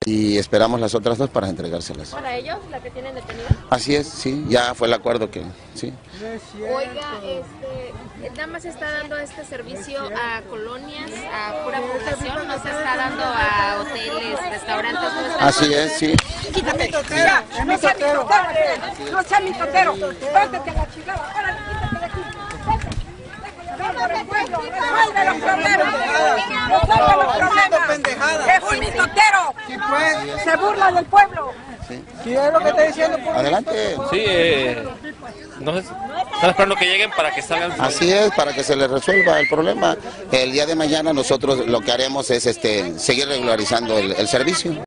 y esperamos las otras dos para entregárselas. ¿Para ellos, la que tienen detenida? Así es, sí, ya fue el acuerdo que, sí. Oiga, nada más se está dando este servicio a colonias, a pura población, no se está dando a hoteles, restaurantes. No está Así es, sí. Quítate. Ya, no sea mi totero, no sea mi totero, vete a la chingada, órale, quítate de aquí. Resuelve los problemas, resuelve los problemas. Es un mitotero, se burla del pueblo. Sí, es lo que está diciendo. Adelante. Sí, no están esperando que lleguen para que salgan. Así es, para que se les resuelva el problema. El día de mañana nosotros lo que haremos es seguir regularizando el servicio.